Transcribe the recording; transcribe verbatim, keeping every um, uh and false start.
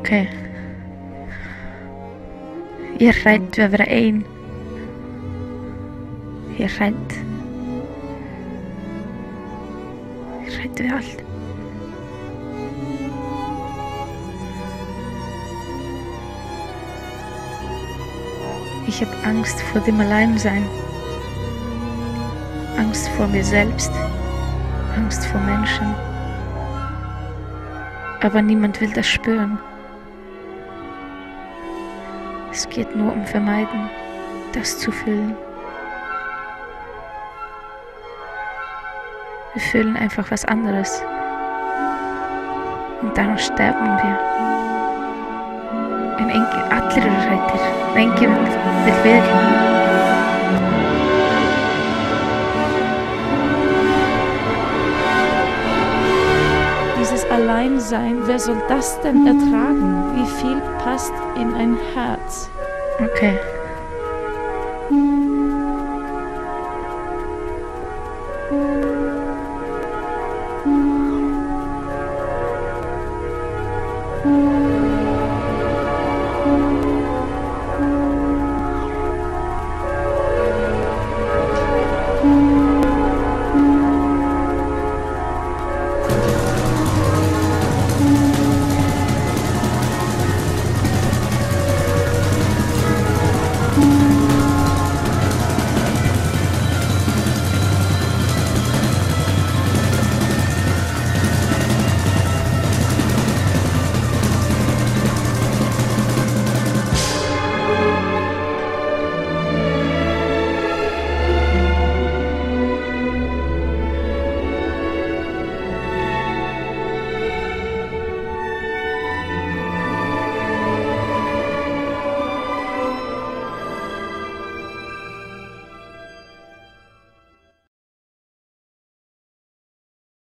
Okay. Ég er hrædd við að vera ein. Ég er hrædd. Ég er hrædd við allt. Ich habe Angst vor dem Alleinsein. Angst vor mir selbst. Angst vor Menschen. Aber niemand will das spüren. Es geht nur um Vermeiden, das zu fühlen. Wir fühlen einfach was anderes. Und dann sterben wir. En engin, allir eru hræddir. Enginn vill viðurkenna. Dieses Alleinsein, wer soll das denn ertragen? Wie viel passt in ein Herz? Okay.